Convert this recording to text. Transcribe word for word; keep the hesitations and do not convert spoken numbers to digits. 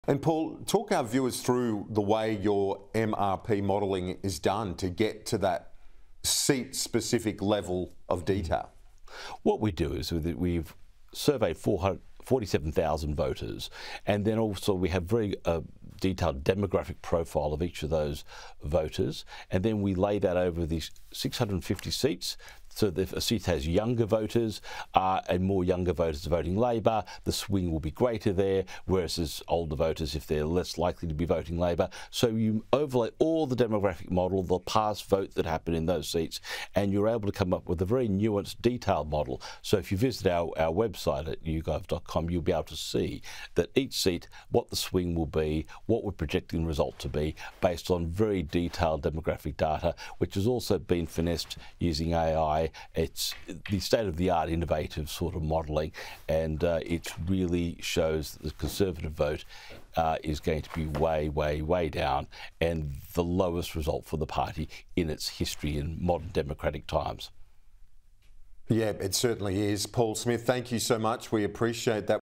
And Paul, talk our viewers through the way your M R P modelling is done to get to that seat-specific level of detail. What we do is we've surveyed forty-seven thousand voters, and then also we have very uh, detailed demographic profile of each of those voters, and then we lay that over these six hundred fifty seats. So that if a seat has younger voters uh, and more younger voters voting Labor, the swing will be greater there, whereas as older voters, if they're less likely to be voting Labor. So you overlay all the demographic model, the past vote that happened in those seats, and you're able to come up with a very nuanced, detailed model. So if you visit our, our website at you gov dot com, you'll be able to see that each seat, what the swing will be, what we're projecting the result to be, based on very detailed demographic data, which has also been finessed using A I. It's the state-of-the-art, innovative sort of modelling, and uh, it really shows that the Conservative vote uh, is going to be way, way, way down, and the lowest result for the party in its history in modern democratic times. Yeah, it certainly is. Paul Smith, thank you so much. We appreciate that.